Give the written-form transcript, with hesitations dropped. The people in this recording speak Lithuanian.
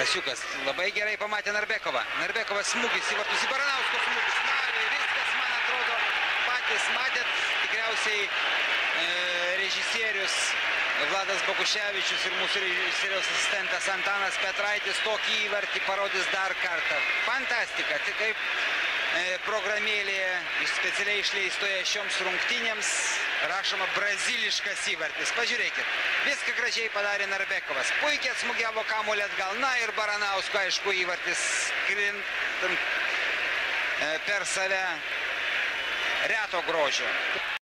Drąsiukas labai gerai pamatė Narbekovą. Narbekovas smūgis į vartus, į Baranausko smūgis. Na, viskas, man atrodo, patys matėt, tikriausiai režisierius Vladas Boguševičius ir mūsų režisieriaus asistentas Antanas Petraitis tokį įvartį parodys dar kartą. Fantastika, tik kaip programėlėje specialiai išleistoje šioms rungtynėms rašoma braziliškas įvartis. Pažiūrėkit, viską gražiai padarė Narbekovas. Puikiai smūgiavo kamuolį atgal. Na ir Baranausko, aišku, įvartis krintant per save reto grožio.